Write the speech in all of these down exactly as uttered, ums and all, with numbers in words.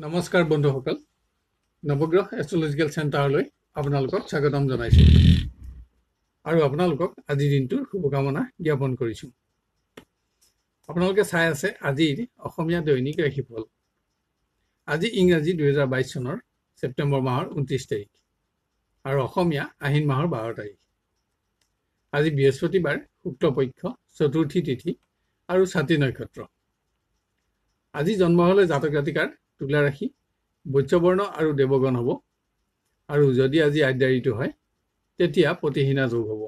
নমস্কাৰ বন্ধুসকল, নৱগ্ৰহ এষ্ট্ৰলজিকেল চেণ্টাৰলৈ আপোনালোকক স্বাগতম জনাইছোঁ আৰু আপোনালোকক আজিৰ দিনটোৰ শুভকামনা জ্ঞাপন কৰিছোঁ। আপোনালোকে চাই আছে আজিৰ অসমীয়া দৈনিক ৰাশিফল। আজি ইংৰাজী দুহেজাৰ বাইছ চনৰ ছেপ্টেম্বৰ মাহৰ ঊনত্ৰিছ তাৰিখ আৰু অসমীয়া আহিন মাহৰ বাৰ তাৰিখ। আজি বৃহস্পতিবাৰ, শুক্লপক্ষ, চতুৰ্থী তিথি আৰু ছাতি নক্ষত্ৰ। আজি জন্ম হ'লে জাতক জাতিকাৰ তুলা ৰাশি, বৈশ্যবৰ্ণ আৰু দেৱগণ হ'ব আৰু যদি আজি আদ্যাৰিটো হয় তেতিয়া প্ৰতিহীনা যোগ হ'ব।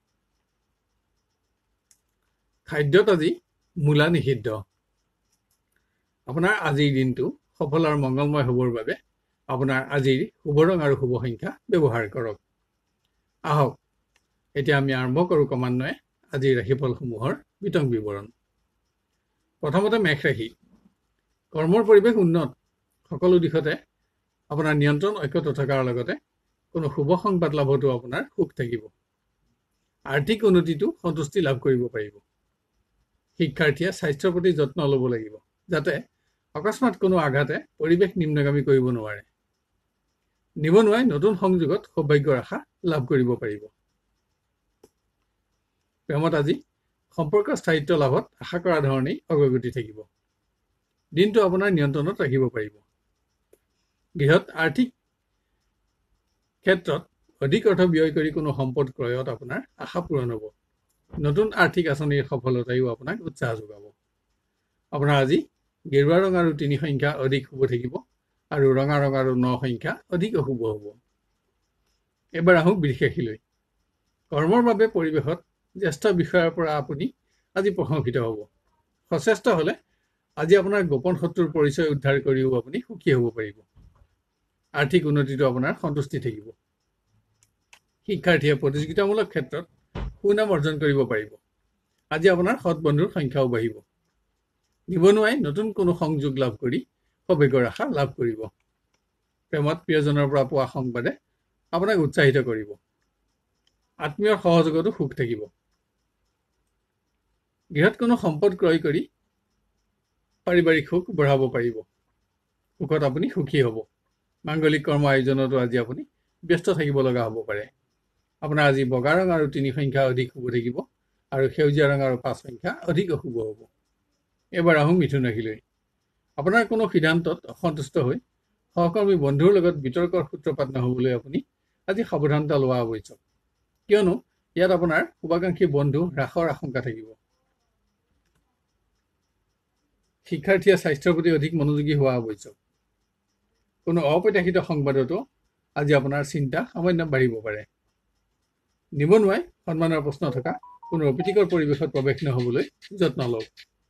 খাদ্যত আজি মূলা নিষিদ্ধ। আপোনাৰ আজিৰ দিনটো সফল আৰু মংগলময় হ'বৰ বাবে আপোনাৰ আজিৰ শুভ ৰং আৰু শুভ সংখ্যা ব্যৱহাৰ কৰক। আহক এতিয়া আমি আৰম্ভ কৰোঁ ক্ৰমান্বয়ে আজিৰ ৰাশিফলসমূহৰ বিতং বিৱৰণ। প্ৰথমতে মেষ ৰাশি। কৰ্মৰ পৰিৱেশ উন্নত, সকলো দিশতে আপোনাৰ নিয়ন্ত্ৰণ অক্ষত থকাৰ লগতে কোনো শুভ সংবাদ লাভতো আপোনাৰ সুখ থাকিব। আৰ্থিক উন্নতিটো সন্তুষ্টি লাভ কৰিব পাৰিব। শিক্ষাৰ্থীয়ে স্বাস্থ্যৰ প্ৰতি যত্ন ল'ব লাগিব, যাতে অকস্মাত কোনো আঘাতে পৰিৱেশ নিম্নগামী কৰিব নোৱাৰে। নিবনুৱাই নতুন সংযোগত সৌভাগ্যৰ আশা লাভ কৰিব পাৰিব। প্ৰেমত আজি সম্পৰ্ক স্থায়িত্ব লাভত আশা কৰা ধৰণেই অগ্ৰগতি থাকিব। দিনটো আপোনাৰ নিয়ন্ত্ৰণত ৰাখিব পাৰিব। গৃহত আৰ্থিক ক্ষেত্ৰত অধিক অৰ্থ ব্যয় কৰি কোনো সম্পদ ক্ৰয়ত আপোনাৰ আশা পূৰণ হ'ব। নতুন আৰ্থিক আঁচনিৰ সফলতায়ো আপোনাক উৎসাহ যোগাব। আপোনাৰ আজি গেৰুৱা ৰং আৰু তিনি সংখ্যা অধিক শুভ থাকিব আৰু ৰঙা ৰং আৰু ন সংখ্যা অধিক অশুভ হ'ব। এবাৰ আহোঁ বৃষ ৰাশিলৈ। কৰ্মৰ বাবে পৰিৱেশত জ্যেষ্ঠ বিষয়াৰ পৰা আপুনি আজি প্ৰশংসিত হ'ব। সচেষ্ট হ'লে আজি আপোনাৰ গোপন শত্ৰুৰ পৰিচয় উদ্ধাৰ কৰিও আপুনি সুখী হ'ব পাৰিব। আৰ্থিক উন্নতিটো আপোনাৰ সন্তুষ্টি থাকিব। শিক্ষাৰ্থীয়ে প্ৰতিযোগিতামূলক ক্ষেত্ৰত সুনাম অৰ্জন কৰিব পাৰিব। আজি আপোনাৰ সৎ বন্ধুৰ সংখ্যাও বাঢ়িব। নিবনুৱাই নতুন কোনো সংযোগ লাভ কৰি সৌভাগ্যৰ আশা লাভ কৰিব। প্ৰেমত প্ৰিয়জনৰ পৰা পোৱা সংবাদে আপোনাক উৎসাহিত কৰিব। আত্মীয়ৰ সহযোগতো সুখ থাকিব। গৃহত কোনো সম্পদ ক্ৰয় কৰি পাৰিবাৰিক সুখ বঢ়াব পাৰিব। সুখত আপুনি সুখী হ'ব। মাংগলিক কৰ্ম আয়োজনতো আজি আপুনি ব্যস্ত থাকিব লগা হ'ব পাৰে। আপোনাৰ আজি বগা ৰং আৰু তিনি সংখ্যা অধিক শুভ থাকিব আৰু সেউজীয়া ৰং আৰু পাঁচ সংখ্যা অধিক অশুভ হ'ব। এবাৰ আহোঁ মিথুন ৰাশিলৈ। আপোনাৰ কোনো সিদ্ধান্তত অসন্তুষ্ট হৈ সহকৰ্মী বন্ধুৰ লগত বিতৰ্কৰ সূত্ৰপাত নহ'বলৈ আপুনি আজি সাৱধানতা লোৱা আৱশ্যক, কিয়নো ইয়াত আপোনাৰ শুভাকাংক্ষী বন্ধু হ্ৰাসৰ আশংকা থাকিব। শিক্ষাৰ্থীয়ে স্বাস্থ্যৰ প্ৰতি অধিক মনোযোগী হোৱা আৱশ্যক। কোনো অপ্ৰত্যাশিত সংবাদতো আজি আপোনাৰ চিন্তা সামান্য বাঢ়িব পাৰে। নিবনুৱাই সন্মানৰ প্ৰশ্ন থকা কোনো অপ্ৰীতিকৰ পৰিৱেশত প্ৰৱেশ নহ'বলৈ যত্ন লওক।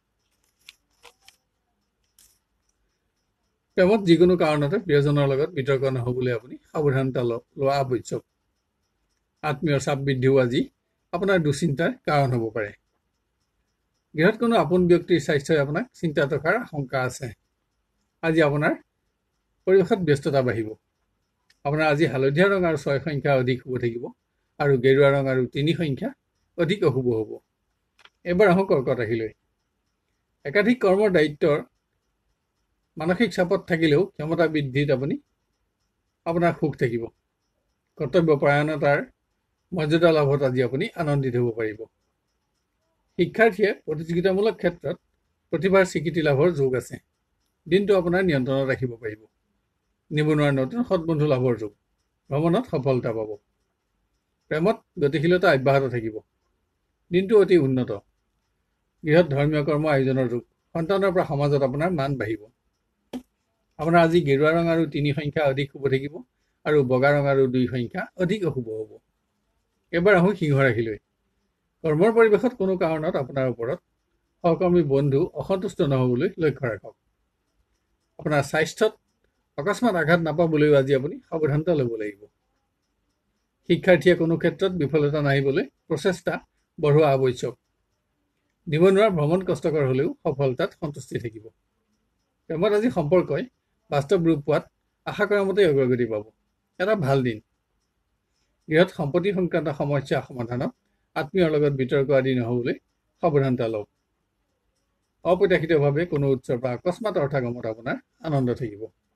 প্ৰেমত যিকোনো কাৰণতে প্ৰিয়জনৰ লগত বিতৰ্ক নহ'বলৈ আপুনি সাৱধানতা লোৱা আৱশ্যক। আত্মীয়ৰ চাপ বৃদ্ধিও আজি আপোনাৰ দুশ্চিন্তাৰ কাৰণ হ'ব পাৰে। গৃহত কোনো আপোন ব্যক্তিৰ স্বাস্থ্যই আপোনাক চিন্তাত ৰখাৰ আশংকা আছে। আজি আপোনাৰ পৰিৱেশত ব্যস্ততা বাঢ়িব। আপোনাৰ আজি হালধীয়া ৰং আৰু ছয় সংখ্যা অধিক শুভ থাকিব আৰু গেৰুৱা ৰং আৰু তিনি সংখ্যা অধিক অশুভ হ'ব। এবাৰ আহোঁ কৰ্কট ৰাশিলৈ। একাধিক কৰ্মৰ দায়িত্বৰ মানসিক চাপত থাকিলেও ক্ষমতা বৃদ্ধিত আপুনি আপোনাৰ সুখ থাকিব। কৰ্তব্যপৰায়ণতাৰ মৰ্যাদা লাভত আজি আপুনি আনন্দিত হ'ব পাৰিব। শিক্ষাৰ্থীয়ে প্ৰতিযোগিতামূলক ক্ষেত্ৰত প্ৰতিভাৰ স্বীকৃতি লাভৰ যোগ আছে। দিনটো আপোনাৰ নিয়ন্ত্ৰণত ৰাখিব পাৰিব। নিবনুৱাৰ নতুন সৎবন্ধু লাভৰ যোগ। ভ্ৰমণত সফলতা পাব। প্ৰেমত গতিশীলতা অব্যাহত থাকিব। দিনটো অতি উন্নত। গৃহত ধৰ্মীয় কৰ্ম আয়োজনৰ যোগ। সন্তানৰ পৰা সমাজত আপোনাৰ মান বাঢ়িব। আপোনাৰ আজি গেৰুৱা ৰং আৰু তিনি সংখ্যা অধিক শুভ থাকিব আৰু বগা ৰং আৰু দুই সংখ্যা অধিক অশুভ হ'ব। এবাৰ আহোঁ সিংহ ৰাশিলৈ। কৰ্মৰ পৰিৱেশত কোনো কাৰণত আপোনাৰ ওপৰত সহকৰ্মী বন্ধু অসন্তুষ্ট নহ'বলৈ লক্ষ্য ৰাখক। আপোনাৰ স্বাস্থ্যত অকস্মাত আঘাত নাপাবলৈও আজি আপুনি সাৱধানতা ল'ব লাগিব। শিক্ষাৰ্থীয়ে কোনো ক্ষেত্ৰত বিফলতা নাহিবলৈ প্ৰচেষ্টা বঢ়োৱা আৱশ্যক। নিবনুৱাৰ ভ্ৰমণ কষ্টকৰ হ'লেও সফলতাত সন্তুষ্টি থাকিব। প্ৰেমত আজি সম্পৰ্কই বাস্তৱ ৰূপ পোৱাত আশা কৰা মতেই অগ্ৰগতি পাব। এটা ভাল দিন। গৃহত সম্পত্তি সংক্ৰান্ত সমস্যা সমাধানত আত্মীয়ৰ লগত বিতৰ্ক আদি নহ'বলৈ সাৱধানতা লওক। অপ্ৰত্যাশিতভাৱে কোনো উৎসৰ পৰা অকস্মাত অৰ্থগমত আপোনাৰ আনন্দ থাকিব।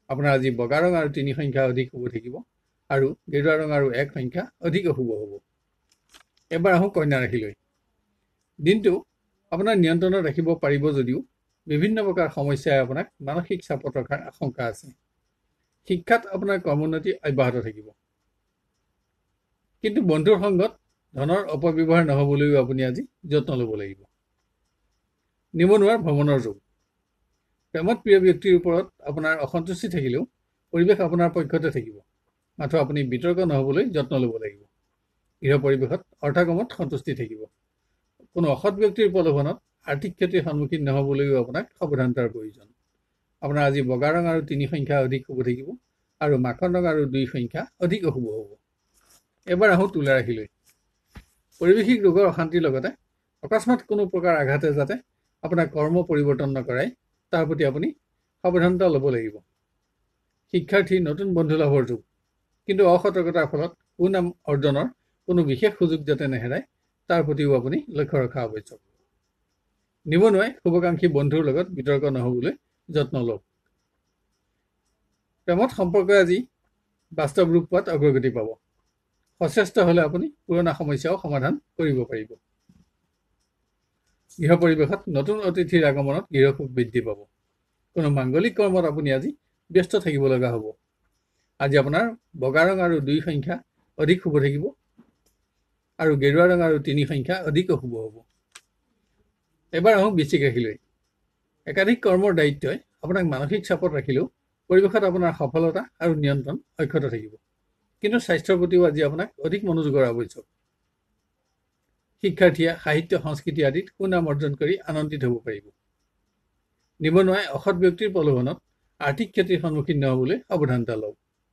আপোনাৰ আজি বগা ৰং আৰু তিনি সংখ্যা অধিক শুভ থাকিব আৰু গেৰুৱা ৰং আৰু এক সংখ্যা অধিক অশুভ হ'ব। এবাৰ আহোঁ কন্যা ৰাশিলৈ। দিনটো আপোনাৰ নিয়ন্ত্ৰণত ৰাখিব পাৰিব যদিও বিভিন্ন প্ৰকাৰ সমস্যাই আপোনাক মানসিক চাপত ৰখাৰ আশংকা আছে। শিক্ষাত আপোনাৰ কৰ্মোন্নতি অব্যাহত থাকিব, কিন্তু বন্ধুৰ সংগত ধনৰ অপব্যৱহাৰ নহ'বলৈও আপুনি আজি যত্ন ল'ব লাগিব। নিবনুৱাৰ ভ্ৰমণৰ যোগ। প্ৰেমত প্ৰিয় ব্যক্তিৰ ওপৰত আপোনাৰ অসন্তুষ্টি থাকিলেও পৰিৱেশ আপোনাৰ পক্ষতে থাকিব, মাথো আপুনি বিতৰ্ক নহ'বলৈ যত্ন ল'ব লাগিব। গৃহ পৰিৱেশত অৰ্থকামত সন্তুষ্টি থাকিব। কোনো অসৎ ব্যক্তিৰ প্ৰলোভনত আৰ্থিক ক্ষতিৰ সন্মুখীন নহ'বলৈও আপোনাক সাৱধানতাৰ প্ৰয়োজন। আপোনাৰ আজি বগা ৰং আৰু তিনি সংখ্যা অধিক শুভ থাকিব আৰু মাখন ৰং আৰু দুই সংখ্যা অধিক অশুভ হ'ব। এবাৰ আহোঁ তুলা ৰাশিলৈ। পৰিৱেশিক ৰোগৰ অশান্তিৰ লগতে অকস্মাত কোনো প্ৰকাৰ আঘাতে যাতে আপোনাৰ কৰ্ম পৰিৱৰ্তন নকৰাই তাৰ প্ৰতি আপুনি সাৱধানতা ল'ব লাগিব। শিক্ষাৰ্থী নতুন বন্ধু লাভৰ যোগ, কিন্তু অসতৰ্কতাৰ ফলত সুনাম অৰ্জনৰ কোনো বিশেষ সুযোগ যাতে নেহেৰাই তাৰ প্ৰতিও আপুনি লক্ষ্য ৰখা আৱশ্যক। নিবনুৱাই শুভাকাংক্ষী বন্ধুৰ লগত বিতৰ্ক নহ'বলৈ যত্ন লওক। প্ৰেমত সম্পৰ্ক আজি বাস্তৱ ৰূপ পোৱাত অগ্ৰগতি পাব। সচেষ্ট হ'লে আপুনি পুৰণা সমস্যাও সমাধান কৰিব পাৰিব। গৃহ পৰিৱেশত নতুন অতিথিৰ আগমনত গৃহসুখ বৃদ্ধি পাব। কোনো মাংগলিক কৰ্মত আপুনি আজি ব্যস্ত থাকিব লগা হ'ব। আজি আপোনাৰ বগা ৰং আৰু দুই সংখ্যা অধিক শুভ থাকিব আৰু গেৰুৱা ৰং আৰু তিনি সংখ্যা অধিক অশুভ হ'ব। এবাৰ আহোঁ বৃশ্চিক ৰাশিলৈ। একাধিক কৰ্মৰ দায়িত্বই আপোনাক মানসিক চাপত ৰাখিলেও পৰিৱেশত আপোনাৰ সফলতা আৰু নিয়ন্ত্ৰণ অক্ষত থাকিব, কিন্তু স্বাস্থ্যৰ প্ৰতিও আজি আপোনাক অধিক মনোযোগৰ আৱশ্যক। শিক্ষাৰ্থীয়ে সাহিত্য সংস্কৃতি আদিত সুনাম অৰ্জন কৰি আনন্দিত হ'ব পাৰিব। নিবনুৱাই অসৎ ব্যক্তিৰ প্ৰলোভনত আৰ্থিক ক্ষতিৰ সন্মুখীন নহ'বলৈ সাৱধানতা লওক।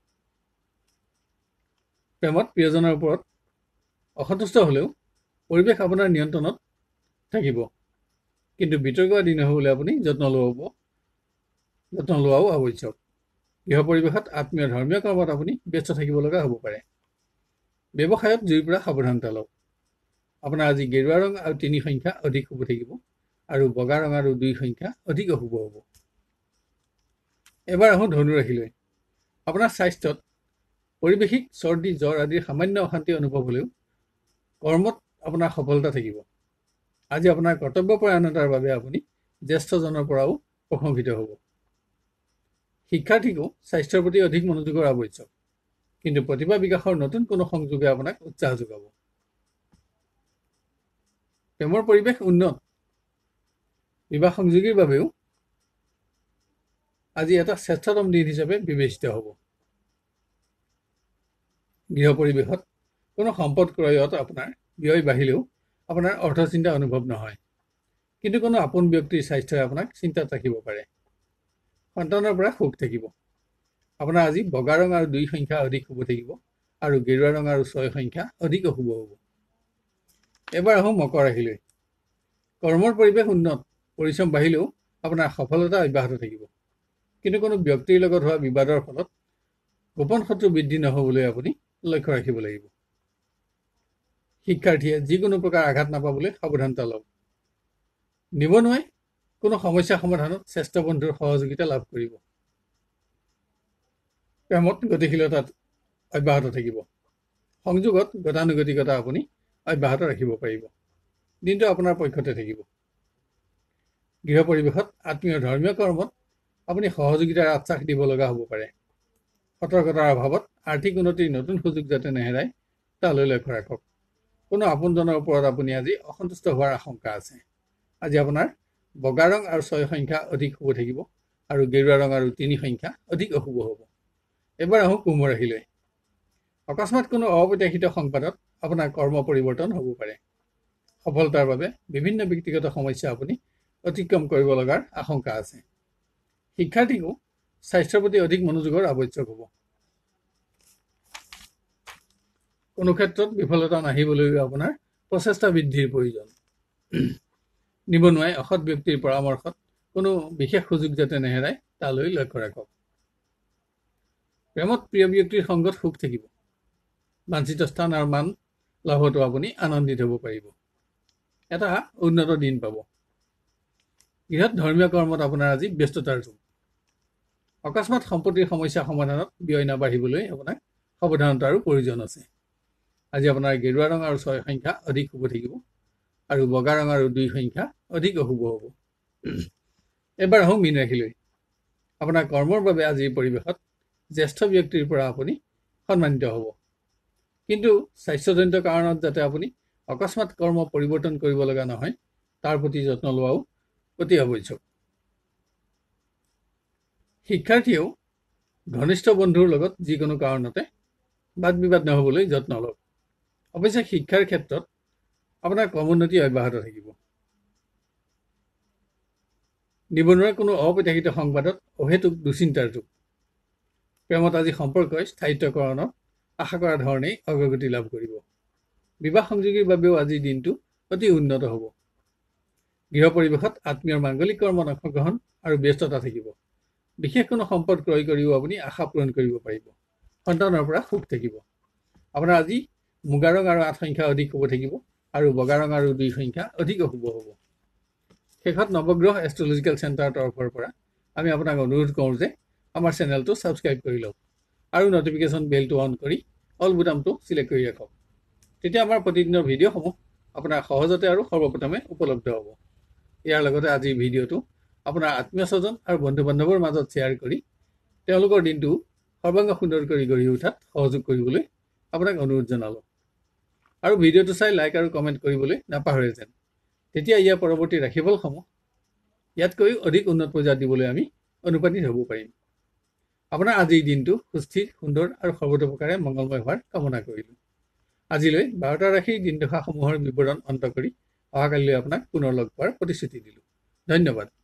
প্ৰেমত প্ৰিয়জনৰ ওপৰত অসন্তুষ্ট হ'লেও পৰিৱেশ আপোনাৰ নিয়ন্ত্ৰণত থাকিব, কিন্তু বিতৰ্ক আদি নহ'বলৈ আপুনি যত্ন ল'ব যত্ন লোৱাও আৱশ্যক। গৃহ পৰিৱেশত আত্মীয় ধৰ্মীয় কৰ্মত আপুনি ব্যস্ত থাকিব লগা হ'ব পাৰে। ব্যৱসায়ত জুইৰ পৰা সাৱধানতা লওক। আপোনাৰ আজি গেৰুৱা ৰং আৰু তিনি সংখ্যা অধিক শুভ থাকিব আৰু বগা ৰং আৰু দুই সংখ্যা অধিক অশুভ হ'ব। এবাৰ আহোঁ ধনু ৰাশিলৈ। আপোনাৰ স্বাস্থ্যত পৰিৱেশিক চৰ্দি জ্বৰ আদিৰ সামান্য অশান্তি অনুভৱ হ'লেও কৰ্মত আপোনাৰ সফলতা থাকিব। আজি আপোনাৰ কৰ্তব্যপৰায়ণতাৰ বাবে আপুনি জ্যেষ্ঠজনৰ পৰাও প্ৰশংসিত হ'ব। শিক্ষাৰ্থীকো স্বাস্থ্যৰ প্ৰতি অধিক মনোযোগৰ আৱশ্যক, কিন্তু প্ৰতিভা বিকাশৰ নতুন কোনো সংযোগে আপোনাক উৎসাহ যোগাব। প্ৰেমৰ পৰিৱেশ উন্নত। বিবাহ সংযোগীৰ বাবেও আজি এটা শ্ৰেষ্ঠতম দিন হিচাপে বিবেচিত হ'ব। গৃহ পৰিৱেশত কোনো সম্পদ ক্ৰয়ত আপোনাৰ ব্যয় বাঢ়িলেও আপোনাৰ অৰ্থচিন্তা অনুভৱ নহয়, কিন্তু কোনো আপোন ব্যক্তিৰ স্বাস্থ্যই আপোনাক চিন্তাত ৰাখিব পাৰে। সন্তানৰ পৰা সুখ থাকিব। আপোনাৰ আজি বগা ৰং আৰু দুই সংখ্যা অধিক শুভ থাকিব আৰু গেৰুৱা ৰং আৰু ছয় সংখ্যা অধিক অশুভ হ'ব। এবাৰ আহোঁ মকৰ ৰাশিলৈ। কৰ্মৰ পৰিৱেশ উন্নত। পৰিশ্ৰম বাঢ়িলেও আপোনাৰ সফলতা অব্যাহত থাকিব, কিন্তু কোনো ব্যক্তিৰ লগত হোৱা বিবাদৰ ফলত গোপন শত্ৰু বৃদ্ধি নহ'বলৈ আপুনি লক্ষ্য ৰাখিব লাগিব। শিক্ষাৰ্থীয়ে যিকোনো প্ৰকাৰ আঘাত নাপাবলৈ সাৱধানতা লওক। নিবনুৱাই কোনো সমস্যা সমাধানত শ্ৰেষ্ঠ বন্ধুৰ সহযোগিতা লাভ কৰিব। প্ৰেমত গতিশীলতাত অব্যাহত থাকিব। সংযোগত গতানুগতিকতা আপুনি অব্যাহত ৰাখিব পাৰিব। দিনটো আপোনাৰ পক্ষতে থাকিব। গৃহ পৰিৱেশত আত্মীয় ধৰ্মীয় কৰ্মত আপুনি সহযোগিতাৰ আশ্বাস দিব লগা হ'ব পাৰে। সতৰ্কতাৰ অভাৱত আৰ্থিক উন্নতিৰ নতুন সুযোগ যাতে নেহেৰাই তালৈ লক্ষ্য ৰাখক। কোনো আপোনজনৰ ওপৰত আপুনি আজি অসন্তুষ্ট হোৱাৰ আশংকা আছে। আজি আপোনাৰ বগা ৰং আৰু ছয় সংখ্যা অধিক শুভ থাকিব আৰু গেৰুৱা ৰং আৰু তিনি সংখ্যা অধিক অশুভ হ'ব। এবাৰ আহোঁ কুম্ভ ৰাশিলৈ। অকস্মাত কোনো অপ্ৰত্যাশিত সংবাদত আপোনাৰ কৰ্ম পৰিৱৰ্তন হ'ব পাৰে। সফলতাৰ বাবে বিভিন্ন ব্যক্তিগত সমস্যা আপুনি অতিক্ৰম কৰিব লগাৰ আশংকা আছে। শিক্ষাৰ্থীকো স্বাস্থ্যৰ প্ৰতি অধিক মনোযোগৰ আৱশ্যক হ'ব। কোনো ক্ষেত্ৰত বিফলতা নাহিবলৈও আপোনাৰ প্ৰচেষ্টা বৃদ্ধিৰ প্ৰয়োজন। নিবনুৱাই অসৎ ব্যক্তিৰ পৰামৰ্শত কোনো বিশেষ সুযোগ যাতে নেহেৰাই তালৈ লক্ষ্য ৰাখক। প্ৰেমত প্ৰিয় ব্যক্তিৰ সংগত সুখ থাকিব। বাঞ্ছিত স্থান আৰু মান লাভতো আপুনি আনন্দিত হ'ব পাৰিব। এটা উন্নত দিন পাব। গৃহত ধৰ্মীয় কৰ্মত আপোনাৰ আজি ব্যস্ততাৰ যুগ। অকস্মাত সম্পত্তিৰ সমস্যা সমাধানত ব্যয় নাবাঢ়িবলৈ আপোনাক সাৱধানতাৰো প্ৰয়োজন আছে। আজি আপোনাৰ গেৰুৱা ৰং আৰু ছয় সংখ্যা অধিক শুভ থাকিব আৰু বগা ৰং আৰু দুই সংখ্যা অধিক অশুভ হ'ব। এবাৰ আহোঁ মীন ৰাশিলৈ। আপোনাৰ কৰ্মৰ বাবে আজিৰ পৰিৱেশত জ্যেষ্ঠ ব্যক্তিৰ পৰা আপুনি সন্মানিত হ'ব, কিন্তু স্বাস্থ্যজনিত কাৰণত যাতে আপুনি অকস্মাত কৰ্ম পৰিৱৰ্তন কৰিব লগা নহয় তাৰ প্ৰতি যত্ন লোৱাও অতি আৱশ্যক। শিক্ষাৰ্থীয়েও ঘনিষ্ঠ বন্ধুৰ লগত যিকোনো কাৰণতে বাদ বিবাদ নহ'বলৈ যত্ন লওক। অৱশ্যে শিক্ষাৰ ক্ষেত্ৰত আপোনাৰ ক্ৰমোন্নতি অব্যাহত থাকিব। নিবনুৱাৰ কোনো অপ্ৰত্যাশিত সংবাদত অহেতুক দুশ্চিন্তাৰ যুগ। প্ৰেমত আজি সম্পৰ্কই স্থায়িত্বকৰণত আশা কৰা ধৰণেই অগ্ৰগতি লাভ কৰিব। বিবাহ সংযোগীৰ বাবেও আজিৰ দিনটো অতি উন্নত হ'ব। গৃহ পৰিৱেশত আত্মীয়ৰ মাংগলিক কৰ্মত অংশগ্ৰহণ আৰু ব্যস্ততা থাকিব। বিশেষ কোনো সম্পদ ক্ৰয় কৰিও আপুনি আশা পূৰণ কৰিব পাৰিব। সন্তানৰ পৰা সুখ থাকিব। আপোনাৰ আজি মুগা ৰং আৰু আঠ সংখ্যা অধিক শুভ থাকিব আৰু বগা ৰং আৰু দুই সংখ্যা অধিক অশুভ হ'ব। শেষত নৱগ্ৰহ এষ্ট্ৰলজিকেল চেণ্টাৰৰ তৰফৰ পৰা আমি আপোনাক অনুৰোধ কৰোঁ যে আমাৰ চেনেলটো ছাবস্ক্ৰাইব কৰি লওক আৰু নটিফিকেশ্যন বেলটো অন কৰি অল বুটামটো চিলেক্ট কৰি ৰাখক। তেতিয়া আমাৰ প্ৰতিদিনৰ ভিডিঅ'সমূহ আপোনাৰ সহজতে আৰু সৰ্বপ্ৰথমে উপলব্ধ হ'ব। ইয়াৰ লগতে আজিৰ ভিডিঅ'টো আপোনাৰ আত্মীয় স্বজন আৰু বন্ধু বান্ধৱৰ মাজত শ্বেয়াৰ কৰি তেওঁলোকৰ দিনটো সৰ্বাংগ সুন্দৰ কৰি গঢ়ি উঠাত সহযোগ কৰিবলৈ আপোনাক অনুৰোধ জনালোঁ। আৰু ভিডিঅ'টো চাই লাইক আৰু কমেণ্ট কৰিবলৈ নাপাহৰে যেন। তেতিয়া ইয়াৰ পৰৱৰ্তী ৰাশিফলসমূহ ইয়াতকৈ অধিক উন্নত পৰ্যায়ত দিবলৈ আমি অনুপ্ৰাণিত হ'ব পাৰিম। আপোনাৰ আজিৰ দিনটো সুস্থিৰ, সুন্দৰ আৰু সৰ্বতোপ্ৰকাৰে মংগলময় হোৱাৰ কামনা কৰিলোঁ। আজিলৈ বাৰটা ৰাশিৰ দিনদশাসমূহৰ বিৱৰণ অন্ত কৰি অহাকালিলৈ আপোনাক পুনৰ লগ পোৱাৰ প্ৰতিশ্ৰুতি দিলোঁ। ধন্যবাদ।